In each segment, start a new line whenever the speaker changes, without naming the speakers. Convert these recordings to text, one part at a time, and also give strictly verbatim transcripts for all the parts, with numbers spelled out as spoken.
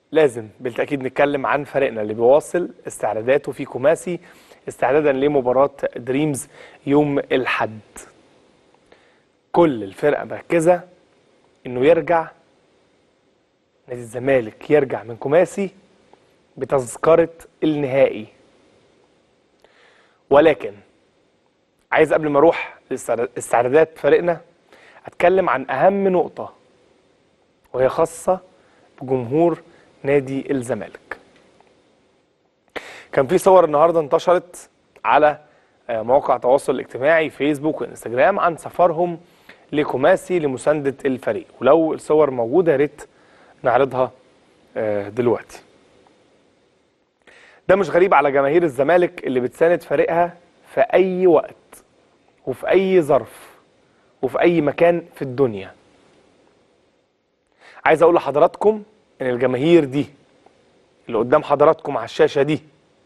لازم بالتأكيد نتكلم عن فريقنا اللي بيواصل استعداداته في كوماسي استعدادا لمباراة دريمز يوم الأحد. كل الفرقة مركزة إنه يرجع نادي الزمالك يرجع من كوماسي بتذكرة النهائي. ولكن عايز قبل ما اروح لاستعدادات فريقنا اتكلم عن اهم نقطة، وهي خاصة بجمهور نادي الزمالك. كان في صور النهارده انتشرت على مواقع التواصل الاجتماعي فيسبوك وانستجرام عن سفرهم لكوماسي لمساندة الفريق، ولو الصور موجودة يا ريت نعرضها دلوقتي. ده مش غريب على جماهير الزمالك اللي بتساند فريقها في أي وقت وفي أي ظرف وفي أي مكان في الدنيا. عايز أقول لحضراتكم إن الجماهير دي اللي قدام حضراتكم على الشاشة دي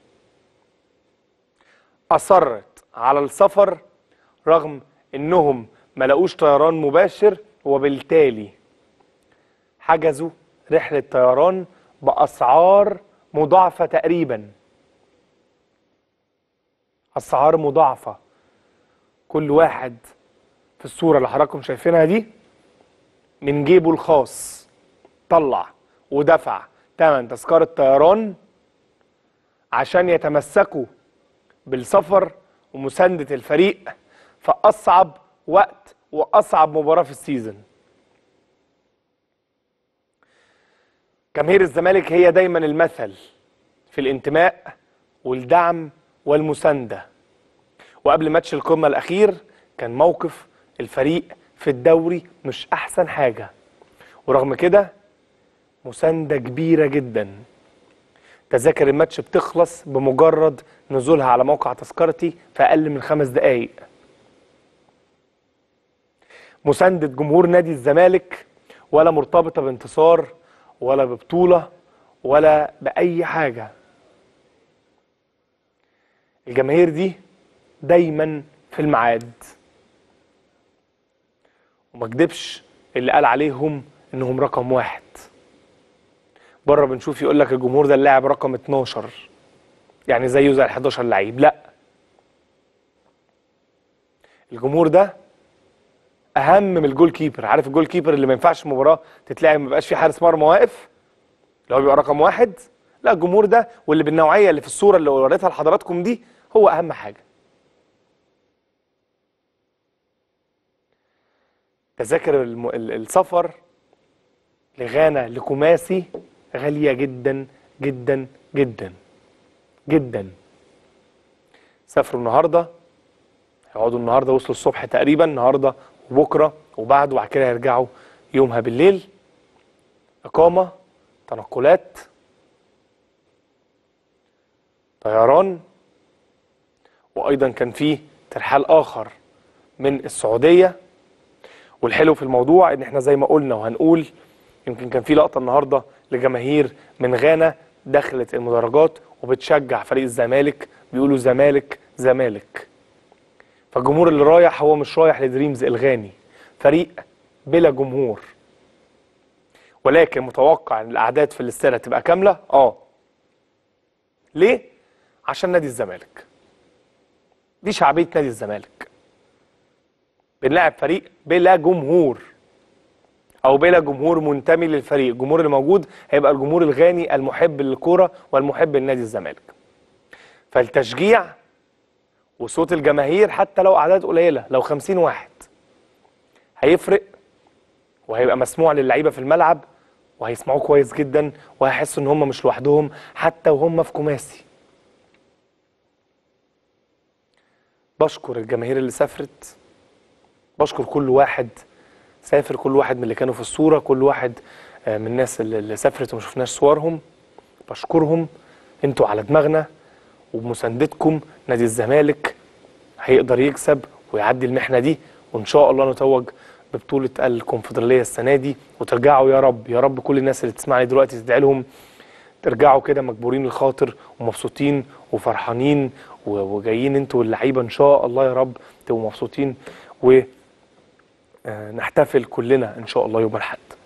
أصرت على السفر رغم إنهم ما لقوش طيران مباشر، وبالتالي حجزوا رحلة طيران بأسعار مضاعفة تقريبا. أسعار مضاعفة. كل واحد في الصورة اللي حضراتكم شايفينها دي من جيبه الخاص طلع ودفع ثمن تذكرة طيران عشان يتمسكوا بالسفر ومساندة الفريق في أصعب وقت وأصعب مباراة في السيزون. جماهير الزمالك هي دايما المثل في الانتماء والدعم والمساندة. وقبل ماتش القمة الأخير كان موقف الفريق في الدوري مش أحسن حاجة، ورغم كده مساندة كبيرة جدا. تذاكر الماتش بتخلص بمجرد نزولها على موقع تذكرتي في أقل من خمس دقايق. مساندة جمهور نادي الزمالك ولا مرتبطة بانتصار ولا ببطولة ولا بأي حاجة. الجماهير دي دايما في الميعاد، وما كدبش اللي قال عليهم انهم رقم واحد. بره بنشوف يقول لك الجمهور ده اللاعب رقم اتناشر، يعني زيه زي ال حداشر لعيب. لا، الجمهور ده اهم من الجول كيبر. عارف الجول كيبر اللي ما ينفعش المباراه تتلعب ما يبقاش في حارس مرمى واقف، اللي هو بيبقى رقم واحد؟ لا، الجمهور ده واللي بالنوعيه اللي في الصوره اللي وريتها لحضراتكم دي هو اهم حاجه. تذاكر الم... السفر لغانا لكوماسي غاليه جدا جدا جدا جدا. سافروا النهارده، هيقعدوا النهارده، وصلوا الصبح تقريبا النهارده وبكره وبعده، وبعد كده هيرجعوا يومها بالليل. اقامه، تنقلات، طيران، وايضا كان في ترحال اخر من السعوديه. والحلو في الموضوع ان احنا زي ما قلنا وهنقول، يمكن كان في لقطه النهارده لجماهير من غانا دخلت المدرجات وبتشجع فريق الزمالك، بيقولوا زمالك زمالك. فالجمهور اللي رايح هو مش رايح لدريمز الغاني، فريق بلا جمهور. ولكن متوقع ان الاعداد في الاستاد تبقى كامله. اه ليه؟ عشان نادي الزمالك، دي شعبيه نادي الزمالك. بنلعب فريق بلا جمهور او بلا جمهور منتمي للفريق. الجمهور اللي موجود هيبقى الجمهور الغاني المحب للكوره والمحب لنادي الزمالك. فالتشجيع وصوت الجماهير حتى لو اعداد قليله، لو خمسين واحد، هيفرق وهيبقى مسموع للعيبه في الملعب، وهيسمعوه كويس جدا، وهيحسوا ان هم مش لوحدهم حتى وهم في كوماسي. بشكر الجماهير اللي سافرت، بشكر كل واحد سافر، كل واحد من اللي كانوا في الصوره، كل واحد من الناس اللي سافرت وما شفناش صورهم. بشكرهم، انتوا على دماغنا، وبمساندتكم نادي الزمالك هيقدر يكسب ويعدي المحنه دي، وان شاء الله نتوج ببطوله الكونفدراليه السنه دي، وترجعوا يا رب يا رب. كل الناس اللي تسمعني دلوقتي تدعي لهم ترجعوا كده مجبورين الخاطر ومبسوطين وفرحانين، وجايين انتوا واللعيبه ان شاء الله يا رب تبقوا مبسوطين، ونحتفل كلنا ان شاء الله يوم الاحد.